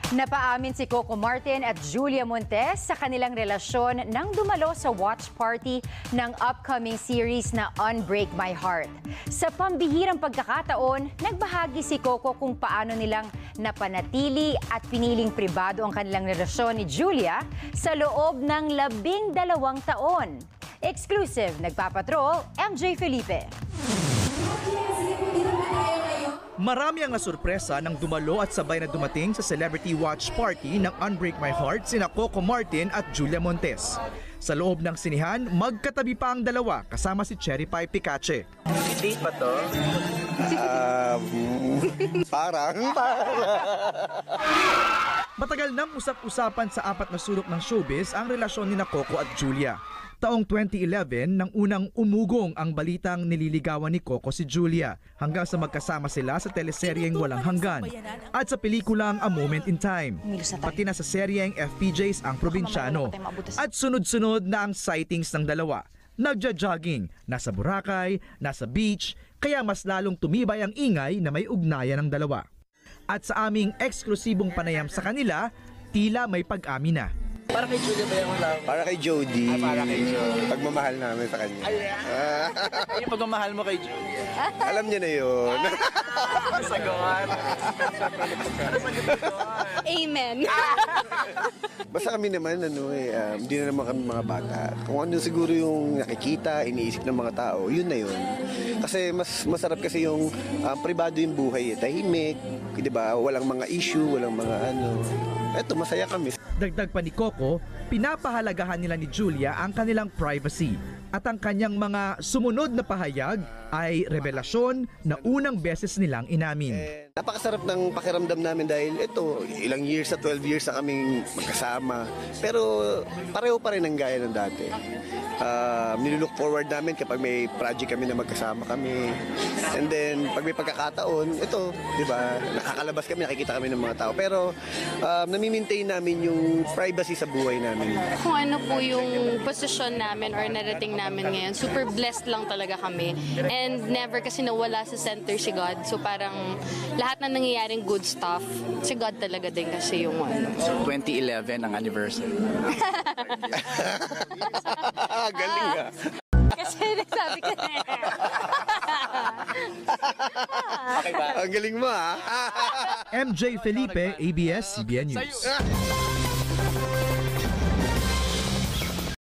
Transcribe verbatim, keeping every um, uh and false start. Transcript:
Napaamin si Coco Martin at Julia Montes sa kanilang relasyon nang dumalo sa watch party ng upcoming series na Unbreak My Heart. Sa pambihirang pagkakataon, nagbahagi si Coco kung paano nilang napanatili at piniling pribado ang kanilang relasyon ni Julia sa loob ng labing dalawang taon. Exclusive, nagpapatrol, M J Felipe. Marami ang nasurpresa nang dumalo at sabay na dumating sa celebrity watch party ng Unbreak My Heart sina Coco Martin at Julia Montes. Sa loob ng sinihan, magkatabi pa ang dalawa kasama si Cherry Pie Picache. Date ba to? Um, parang, parang. Matagal nang usap-usapan sa apat na sulok ng showbiz ang relasyon ni na Coco at Julia. Taong twenty eleven nang unang umugong ang balitang nililigawan ni Coco si Julia hanggang sa magkasama sila sa teleseryeng Walang Hanggan at sa pelikulang A Moment in Time. Pati na sa seryeng F P J's Ang Probinsyano. At sunod-sunod na ang sightings ng dalawa. Nagja-jogging, nasa Boracay, nasa beach, kaya mas lalong tumibay ang ingay na may ugnayan ng dalawa. At sa aming eksklusibong panayam sa kanila, tila may pag-amin na. Para kay Julia ba yung love? Para kay Jody. Ay, para kay Jody. Pagmamahal namin sa kanya. Ay, ah. Yung pagmamahal mo kay Julia. Alam niya na yun. Sagot. Amen. Basta kami naman, ano eh, um, hindi na naman kami mga bata. Kung ano siguro yung nakikita, iniisip ng mga tao, yun na yun. Kasi mas masarap kasi yung um, pribado yung buhay, eh. Tahimik, di ba? Walang mga issue, walang mga ano. Eto, masaya kami. Dagdag pa ni Coco, pinapahalagahan nila ni Julia ang kanilang privacy at ang kanyang mga sumunod na pahayag ay revelasyon na unang beses nilang inamin. Eh, napakasarap ng pakiramdam namin dahil ito, ilang years na twelve years na kaming magkasama. Pero pareho pa rin ang gaya ng dati. Uh, nilook forward namin kapag may project kami na magkasama kami. And then, pag may pagkakataon, ito, di ba, nakakalabas kami, nakikita kami ng mga tao. Pero, uh, nami-maintain namin yung privacy sa buhay namin. Kung ano po yung posisyon namin or narating namin ngayon, super blessed lang talaga kami. And never kasi nawala sa center si God. So parang lahat na nangyayaring good stuff, si God talaga din kasi yung ano. So twenty eleven ang anniversary. Galing ah. Kasi nagsabi ka na. Okay ba? Ang galing mo ah. M J Felipe, A B S C B N News.